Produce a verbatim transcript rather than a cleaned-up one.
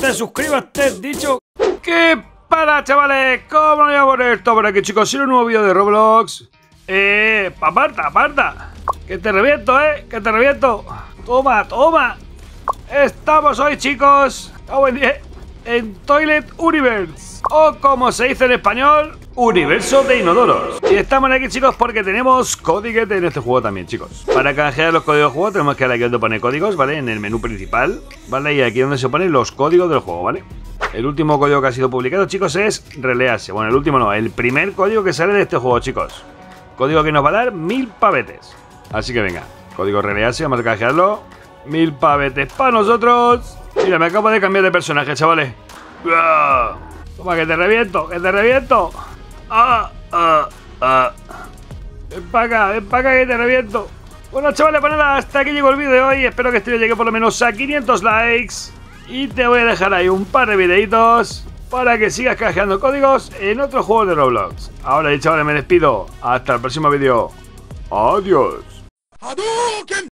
te suscribas, te he dicho. ¿Qué para, chavales? ¿Cómo voy a poner esto por aquí, chicos? Si un nuevo vídeo de Roblox. Eh, aparta, aparta. Que te reviento, eh, que te reviento. Toma, toma. Estamos hoy, chicos, en Toilet Universe, o como se dice en español, Universo de Inodoros. Y estamos aquí, chicos, porque tenemos códigos en este juego también, chicos. Para canjear los códigos de juego tenemos que ir aquí donde pone códigos, ¿vale? En el menú principal, ¿vale? Y aquí donde se ponen los códigos del juego, ¿vale? El último código que ha sido publicado, chicos, es Release. Bueno, el último no, el primer código que sale de este juego, chicos. Código que nos va a dar mil pavetes. Así que venga, código Release, vamos a canjearlo. Mil pavetes para nosotros. Mira, me acabo de cambiar de personaje, chavales. Toma, que te reviento, que te reviento. Ah, ah, ah. Ven para acá, ven para acá que te reviento. Bueno, chavales, pues nada, hasta aquí llegó el vídeo de hoy. Espero que este vídeo llegue por lo menos a quinientos likes. Y te voy a dejar ahí un par de videitos para que sigas canjeando códigos en otros juegos de Roblox. Ahora, chavales, me despido. Hasta el próximo vídeo. Adiós.